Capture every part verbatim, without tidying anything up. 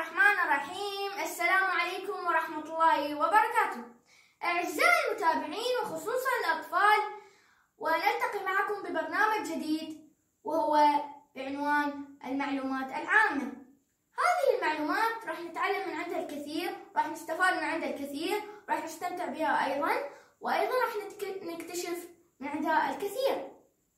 الرحمن الرحيم. السلام عليكم ورحمة الله وبركاته. أعزائي المتابعين وخصوصا الأطفال، ونلتقي معكم ببرنامج جديد وهو بعنوان المعلومات العامة. هذه المعلومات راح نتعلم من عندها الكثير، راح نستفاد من عندها الكثير، راح نستمتع بها أيضا، وأيضا راح نكتشف من عندها الكثير.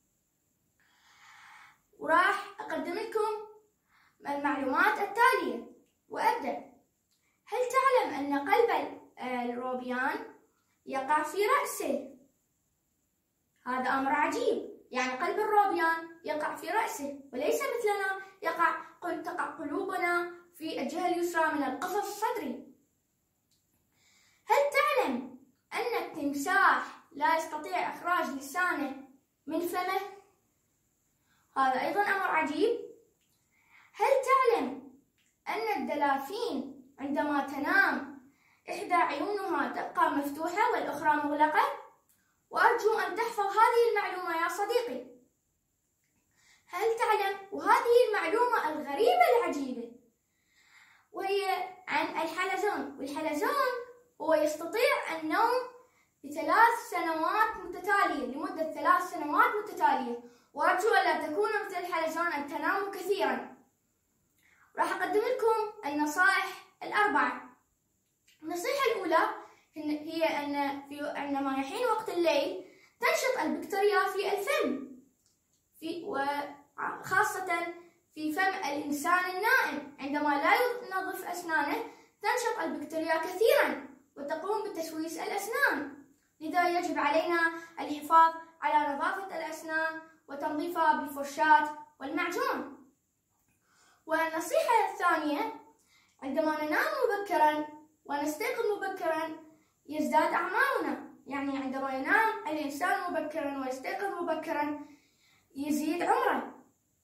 وراح أقدم لكم المعلومات التالية وأبدأ. هل تعلم أن قلب الروبيان يقع في رأسه؟ هذا أمر عجيب، يعني قلب الروبيان يقع في رأسه وليس مثلنا يقع قل تقع قلوبنا في الجهة اليسرى من القفص الصدري. هل تعلم أن التمساح لا يستطيع إخراج لسانه من فمه؟ هذا أيضا أمر عجيب. هل تعلم أن الدلافين عندما تنام إحدى عيونها تبقى مفتوحة والأخرى مغلقة؟ وأرجو أن تحفظ هذه المعلومة يا صديقي. هل تعلم، وهذه المعلومة الغريبة العجيبة، وهي عن الحلزون. والحلزون هو يستطيع النوم بثلاث سنوات متتالية، لمدة ثلاث سنوات متتالية، وأرجو ألا تكونوا مثل الحلزون أن تناموا كثيرا. راح أقدم لكم النصائح الأربعة. النصيحة الأولى هي أن في عندما يحين وقت الليل تنشط البكتيريا في الفم، في وخاصة في فم الإنسان النائم. عندما لا ينظف أسنانه تنشط البكتيريا كثيرا وتقوم بتشويش الأسنان، لذا يجب علينا الحفاظ على نظافة الأسنان وتنظيفها بالفرشاة والمعجون. والنصيحة الثانية، عندما ننام مبكرا ونستيقظ مبكرا يزداد أعمارنا، يعني عندما ينام الإنسان مبكرا ويستيقظ مبكرا يزيد عمره.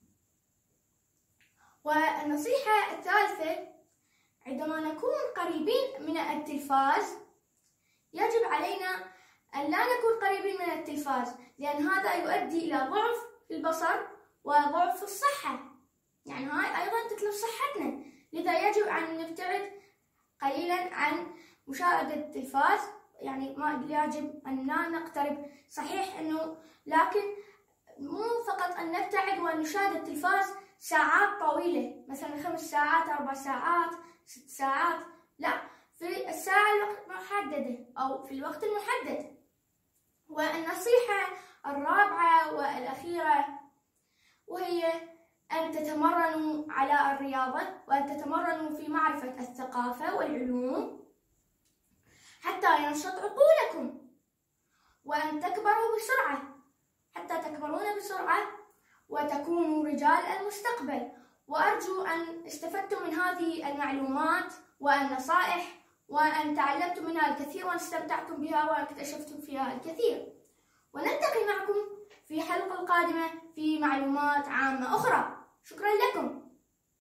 والنصيحة الثالثة، عندما نكون قريبين من التلفاز يجب علينا أن لا نكون قريبين من التلفاز، لأن هذا يؤدي إلى ضعف في البصر وضعف في الصحة، يعني هاي أيضا تتلف صحتنا، لذا يجب أن نبتعد قليلا عن مشاهدة التلفاز، يعني ما يجب أن لا نقترب. صحيح أنه لكن مو فقط أن نبتعد ونشاهد التلفاز ساعات طويلة، مثلا خمس ساعات، أربع ساعات، ست ساعات، لا، في الساعة المحددة أو في الوقت المحدد. والنصيحة الرابعة والأخيرة وهي أن تتمرنوا على الرياضة، وأن تتمرنوا في معرفة الثقافة والعلوم حتى ينشط عقولكم، وأن تكبروا بسرعة حتى تكبرون بسرعة وتكونوا رجال المستقبل. وأرجو أن استفدتم من هذه المعلومات والنصائح، وأن تعلمتم منها الكثير واستمتعتم بها واكتشفتم فيها الكثير. ونلتقي معكم في حلقة قادمة في معلومات عامة أخرى. شكرا لكم.